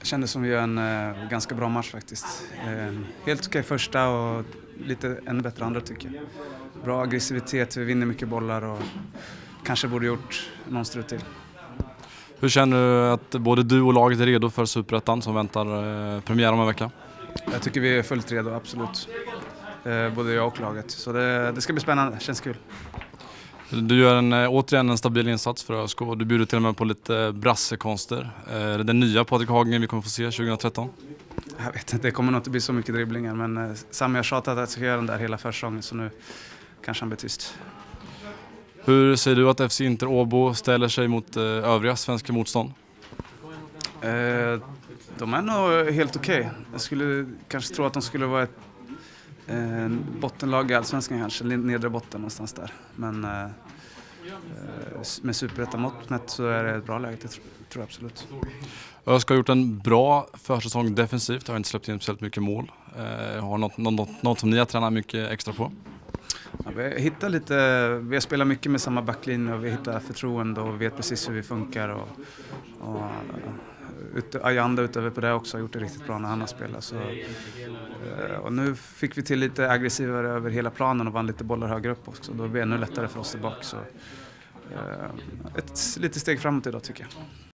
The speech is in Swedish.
Kändes som vi gör en ganska bra match faktiskt. Helt okej första och lite ännu bättre andra tycker jag. Bra aggressivitet, vi vinner mycket bollar och kanske borde gjort någon strut till. Hur känner du att både du och laget är redo för Superettan som väntar premiär om en vecka? Jag tycker vi är fullt redo, absolut. Både jag och laget. Så det ska bli spännande, känns kul. Du gör återigen en stabil insats för ÖSK och du bjuder till och med på lite brassekonster. Är det den nya Patrik Hagen vi kommer få se 2013? Jag vet inte, det kommer nog inte bli så mycket dribblingar, men Sami har tjatat att jag ska göra den där hela försäsongen, så nu kanske han blir tyst. Hur säger du att FC Inter Åbo ställer sig mot övriga svenska motstånd? De är nog helt okej. Jag skulle kanske tro att de skulle vara ett bottenlag i Allsvenskan, kanske nedre botten någonstans där. Men med Superettan mått mätt så är det ett bra läge, det tror jag absolut. ÖSK har gjort en bra försäsong defensivt, har inte släppt in speciellt mycket mål. Har något som ni har tränat mycket extra på? Ja, vi har spelat mycket med samma backlinje och vi hittar förtroende och vet precis hur vi funkar. Och Ajanda utöver på det också har gjort det riktigt bra när han har spelat. Så, och nu fick vi till lite aggressivare över hela planen och vann lite bollar högre upp också. Då blir det ännu lättare för oss tillbaka. Så, ett litet steg framåt idag tycker jag.